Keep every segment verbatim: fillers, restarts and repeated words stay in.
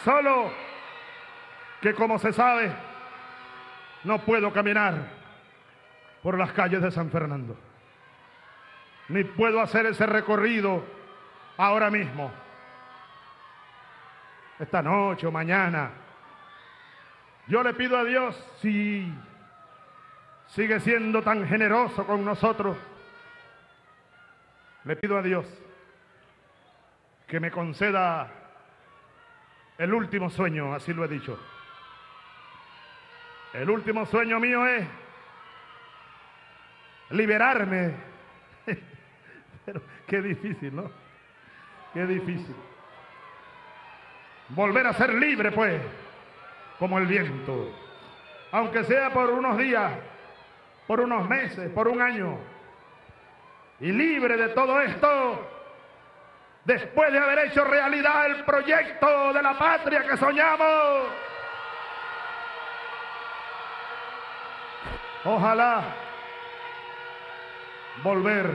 Solo que, como se sabe, no puedo caminar por las calles de San Fernando, ni puedo hacer ese recorrido ahora mismo, esta noche o mañana. Yo le pido a Dios, si sigue siendo tan generoso con nosotros, le pido a Dios que me conceda el último sueño, así lo he dicho. El último sueño mío es liberarme. Pero qué difícil, ¿no? Qué difícil. Volver a ser libre, pues, como el viento. Aunque sea por unos días, por unos meses, por un año. Y libre de todo esto, después de haber hecho realidad el proyecto de la patria que soñamos. Ojalá volver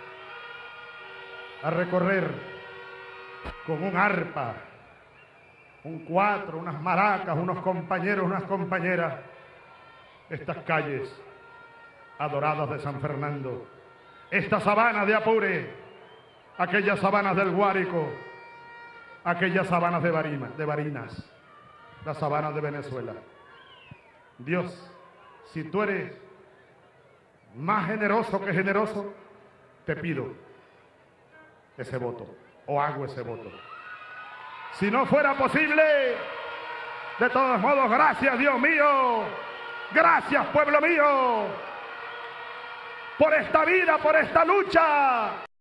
a recorrer con un arpa, un cuatro, unas maracas, unos compañeros, unas compañeras, estas calles adoradas de San Fernando, esta sabana de Apure, aquellas sabanas del Guárico, aquellas sabanas de, Barima, de Barinas, las sabanas de Venezuela. Dios, si tú eres más generoso que generoso, te pido ese voto, o hago ese voto. Si no fuera posible, de todos modos, gracias, Dios mío, gracias, pueblo mío, por esta vida, por esta lucha.